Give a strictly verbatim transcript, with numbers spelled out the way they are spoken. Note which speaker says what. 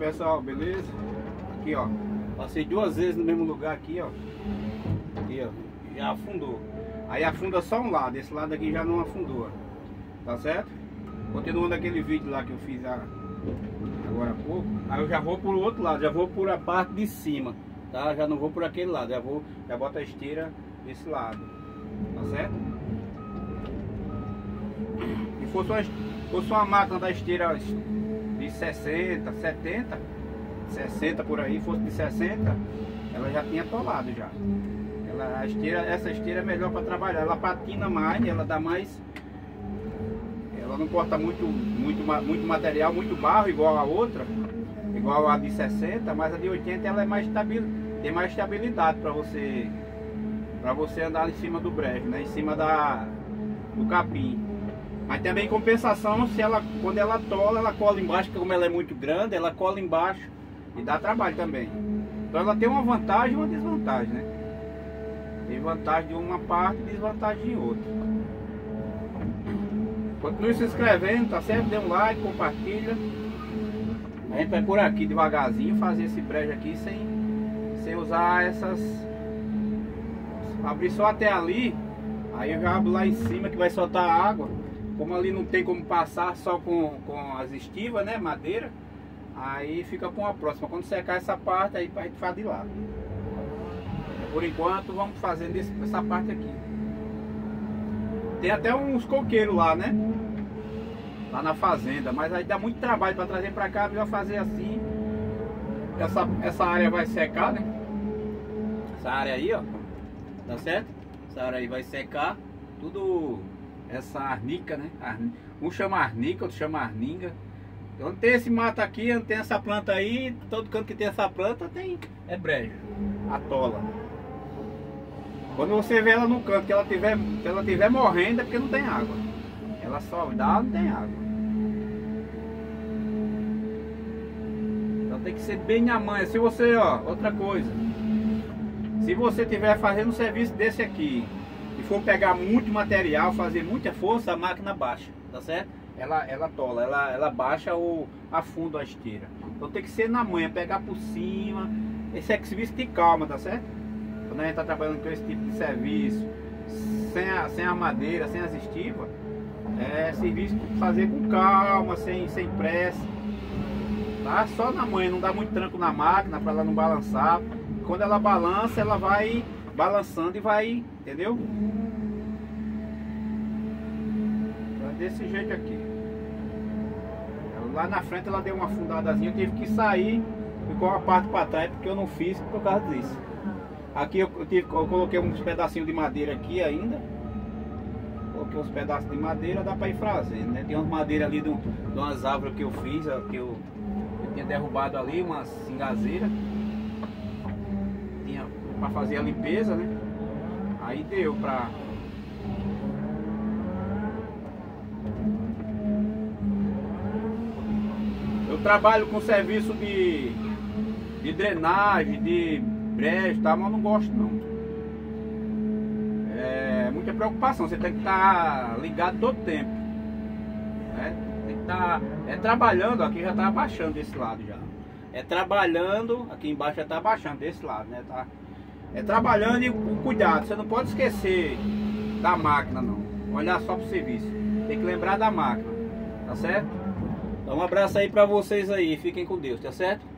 Speaker 1: pessoal, beleza? Aqui ó, passei duas vezes no mesmo lugar aqui ó. Aqui ó, já afundou. Aí afunda só um lado, esse lado aqui já não afundou. Tá certo? Continuando aquele vídeo lá que eu fiz agora há pouco. Aí eu já vou por outro lado, já vou por a parte de cima, tá? Já não vou por aquele lado, já vou, já boto a esteira desse lado. Tá certo? Se fosse uma, fosse uma máquina da esteira de sessenta, setenta, sessenta por aí, fosse de sessenta, ela já tinha atolado já. Ela, a esteira, essa esteira é melhor para trabalhar, ela patina mais, ela dá mais, ela não corta muito, muito, muito material, muito barro igual a outra, igual a de sessenta, mas a de oitenta ela é mais estabil, tem mais estabilidade para você, para você andar em cima do brejo, né, em cima da, do capim. Mas também em compensação, se ela, quando ela atola, ela cola embaixo, porque como ela é muito grande, ela cola embaixo e dá trabalho também. Então ela tem uma vantagem e uma desvantagem, né? Tem vantagem de uma parte e desvantagem de outra. Continue se inscrevendo, tá certo? Dê um like, compartilha. A gente vai por aqui devagarzinho fazer esse brejo aqui sem, sem usar essas... Abrir só até ali, aí eu já abro lá em cima que vai soltar água. Como ali não tem como passar só com, com as estivas, né, madeira, aí fica com a próxima. Quando secar essa parte, aí a gente faz de lá. Por enquanto, vamos fazendo esse, essa parte aqui. Tem até uns coqueiros lá, né, lá na fazenda, mas aí dá muito trabalho para trazer para cá. Já fazer assim. Essa, essa área vai secar, né? Essa área aí, ó, tá certo? Essa área aí vai secar, tudo... Essa arnica, né? Um chama arnica, outro chama arninga. Onde tem esse mato aqui, onde tem essa planta aí, todo canto que tem essa planta tem é brejo, atola. Quando você vê ela no canto, que ela tiver, se ela tiver morrendo é porque não tem água. Ela só dá, não tem água. Então tem que ser bem na manha. Se você, ó, outra coisa. Se você tiver fazendo um serviço desse aqui e for pegar muito material, fazer muita força, a máquina baixa, tá certo? Ela, ela tola, ela, ela baixa ou afunda a esteira. Então tem que ser na manha, pegar por cima. Esse é serviço de calma, tá certo? Quando a gente tá trabalhando com esse tipo de serviço, sem a, sem a madeira, sem as estivas, é serviço de fazer com calma, sem, sem pressa, tá? Só na manha, não dá muito tranco na máquina para ela não balançar. Quando ela balança, ela vai balançando e vai, entendeu? Então, desse jeito aqui. Lá na frente ela deu uma afundadazinha, eu tive que sair, ficou uma parte para trás porque eu não fiz por causa disso. Aqui eu, eu, tive, eu coloquei uns pedacinhos de madeira aqui ainda. Coloquei uns pedaços de madeira, dá para ir fazendo, né? Tem umas madeiras ali de, de umas árvores que eu fiz, que eu, eu tinha derrubado ali, umas cingazeiras. Para fazer a limpeza, né? Aí deu pra... Eu trabalho com serviço de, de drenagem, de brejo, tá? Mas eu não gosto não. É muita preocupação, você tem que estar ligado todo tempo, né? Tem que estar é, trabalhando, aqui já tá abaixando desse lado já. É trabalhando, aqui embaixo já tá abaixando desse lado, né? Tá... É trabalhando e com cuidado, você não pode esquecer da máquina não, olhar só pro serviço, tem que lembrar da máquina, tá certo? Então um abraço aí pra vocês aí, fiquem com Deus, tá certo?